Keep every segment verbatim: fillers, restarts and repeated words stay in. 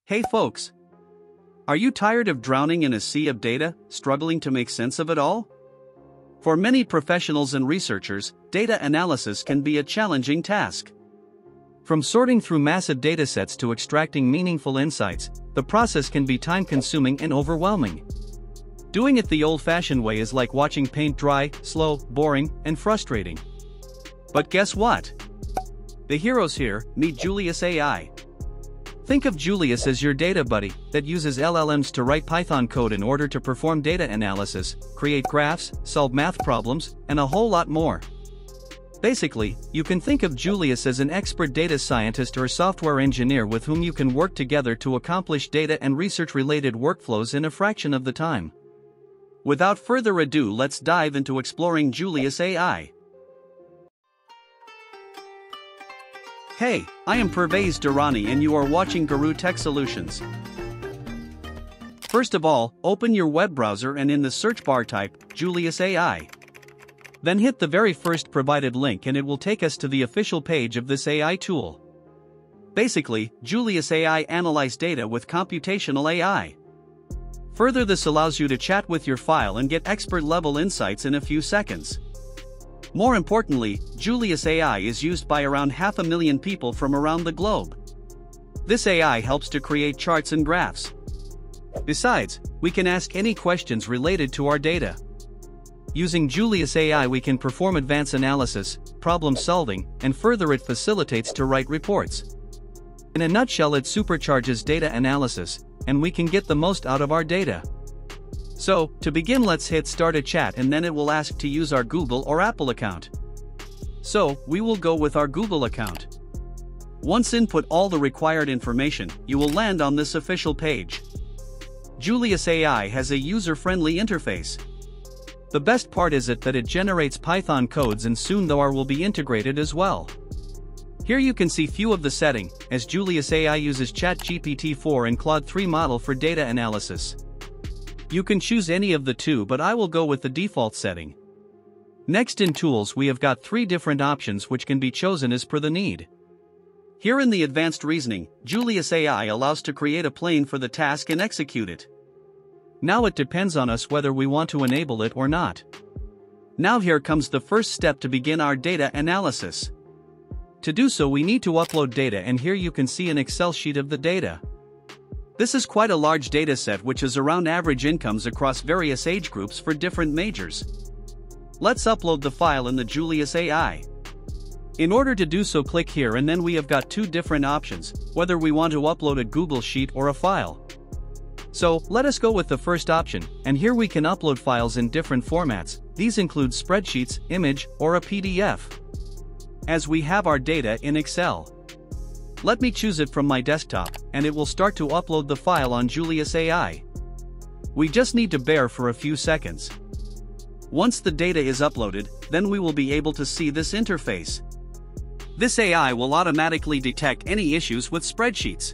Hey folks! Are you tired of drowning in a sea of data, struggling to make sense of it all? For many professionals and researchers, data analysis can be a challenging task. From sorting through massive datasets to extracting meaningful insights, the process can be time-consuming and overwhelming. Doing it the old-fashioned way is like watching paint dry, slow, boring, and frustrating. But guess what? The heroes here, meet Julius A I. Think of Julius as your data buddy that uses L L Ms to write Python code in order to perform data analysis, create graphs, solve math problems, and a whole lot more. Basically, you can think of Julius as an expert data scientist or software engineer with whom you can work together to accomplish data and research-related workflows in a fraction of the time. Without further ado, let's dive into exploring Julius A I. Hey, I am Pervez Durrani and you are watching Guru Tech Solutions. First of all, open your web browser and in the search bar type, Julius A I. Then hit the very first provided link and it will take us to the official page of this A I tool. Basically, Julius A I analyzes data with computational A I. Further, this allows you to chat with your file and get expert-level insights in a few seconds. More importantly, Julius A I is used by around half a million people from around the globe. This A I helps to create charts and graphs. Besides, we can ask any questions related to our data. Using Julius A I we can perform advanced analysis, problem solving, and further it facilitates to write reports. In a nutshell, it supercharges data analysis, and we can get the most out of our data. So, to begin, let's hit start a chat and then it will ask to use our Google or Apple account. So, we will go with our Google account. Once input all the required information, you will land on this official page. Julius A I has a user-friendly interface. The best part is it that it generates Python codes and soon the A R will be integrated as well. Here you can see few of the setting, as Julius A I uses Chat G P T four and Claude three model for data analysis. You can choose any of the two, but I will go with the default setting. Next, in Tools we have got three different options which can be chosen as per the need. Here in the Advanced Reasoning, Julius A I allows to create a plane for the task and execute it. Now it depends on us whether we want to enable it or not. Now here comes the first step to begin our data analysis. To do so we need to upload data, and here you can see an Excel sheet of the data. This is quite a large data set which is around average incomes across various age groups for different majors. Let's upload the file in the Julius A I. In order to do so, click here and then we have got two different options, whether we want to upload a Google Sheet or a file. So, let us go with the first option, and here we can upload files in different formats. These include spreadsheets, image, or a P D F. As we have our data in Excel. Let me choose it from my desktop, and it will start to upload the file on Julius A I. We just need to bear for a few seconds. Once the data is uploaded, then we will be able to see this interface. This A I will automatically detect any issues with spreadsheets.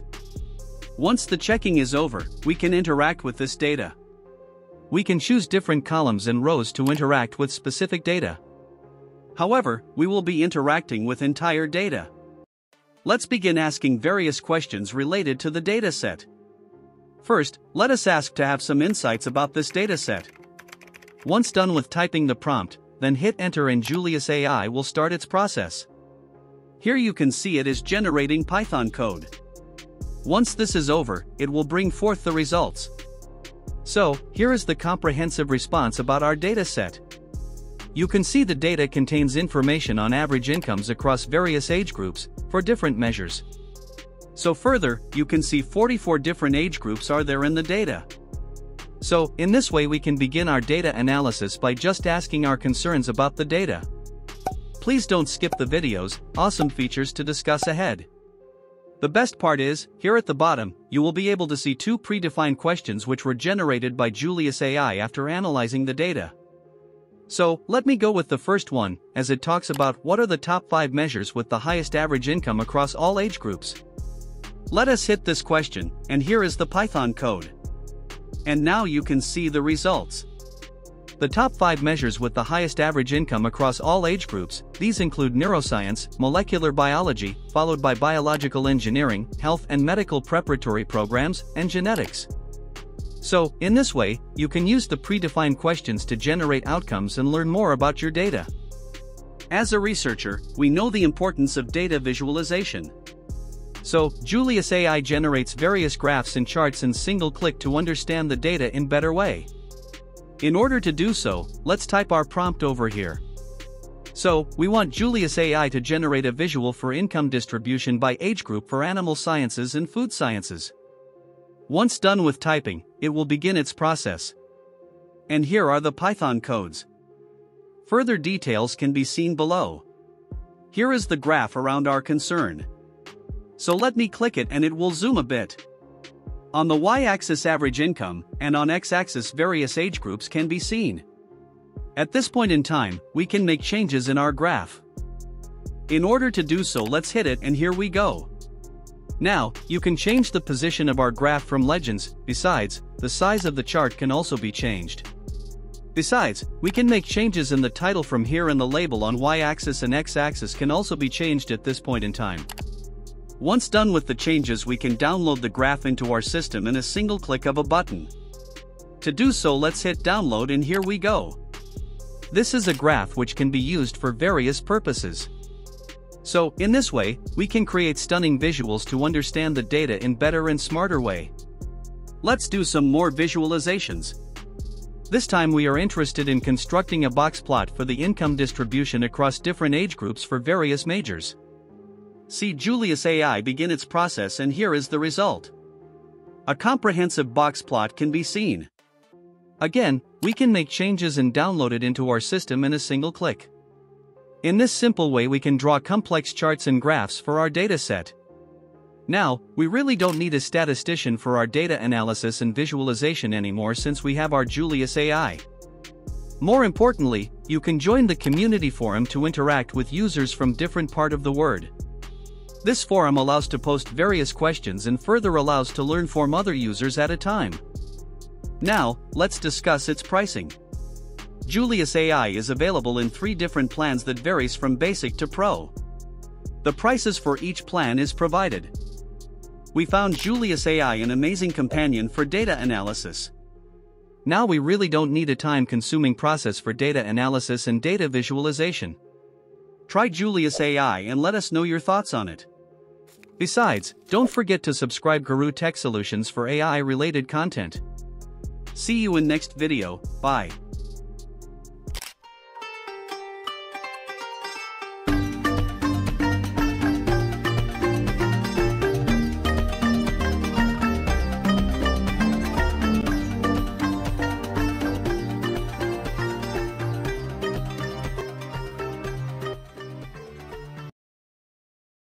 Once the checking is over, we can interact with this data. We can choose different columns and rows to interact with specific data. However, we will be interacting with entire data. Let's begin asking various questions related to the dataset. First, let us ask to have some insights about this dataset. Once done with typing the prompt, then hit enter and Julius A I will start its process. Here you can see it is generating Python code. Once this is over, it will bring forth the results. So, here is the comprehensive response about our dataset. You can see the data contains information on average incomes across various age groups, for different measures. So further, you can see forty-four different age groups are there in the data. So, in this way we can begin our data analysis by just asking our concerns about the data. Please don't skip the videos, awesome features to discuss ahead. The best part is, here at the bottom, you will be able to see two predefined questions which were generated by Julius A I after analyzing the data. So, let me go with the first one, as it talks about what are the top five measures with the highest average income across all age groups. Let us hit this question, and here is the Python code. And now you can see the results. The top five measures with the highest average income across all age groups, these include neuroscience, molecular biology, followed by biological engineering, health and medical preparatory programs, and genetics. So, in this way, you can use the predefined questions to generate outcomes and learn more about your data. As a researcher, we know the importance of data visualization. So, Julius A I generates various graphs and charts in single click to understand the data in better way. In order to do so, let's type our prompt over here. So, we want Julius A I to generate a visual for income distribution by age group for animal sciences and food sciences. Once done with typing, it will begin its process. And here are the Python codes. Further details can be seen below. Here is the graph around our concern. So let me click it and it will zoom a bit. On the y-axis average income, and on x-axis various age groups can be seen. At this point in time, we can make changes in our graph. In order to do so, let's hit it and here we go. Now, you can change the position of our graph from legends. Besides, the size of the chart can also be changed. Besides, we can make changes in the title from here, and the label on y-axis and x-axis can also be changed at this point in time. Once done with the changes, we can download the graph into our system in a single click of a button. To do so, let's hit download and here we go. This is a graph which can be used for various purposes. So, in this way, we can create stunning visuals to understand the data in better and smarter way. Let's do some more visualizations. This time we are interested in constructing a box plot for the income distribution across different age groups for various majors. See Julius A I begin its process and here is the result. A comprehensive box plot can be seen. Again, we can make changes and download it into our system in a single click. In this simple way we can draw complex charts and graphs for our data set. Now, we really don't need a statistician for our data analysis and visualization anymore since we have our Julius A I. More importantly, you can join the community forum to interact with users from different parts of the world. This forum allows to post various questions and further allows to learn from other users at a time. Now, let's discuss its pricing. Julius A I is available in three different plans that varies from basic to pro. The prices for each plan is provided. We found Julius A I an amazing companion for data analysis. Now we really don't need a time-consuming process for data analysis and data visualization. Try Julius A I and let us know your thoughts on it. Besides, don't forget to subscribe Guru Tech Solutions for A I-related content. See you in next video, bye.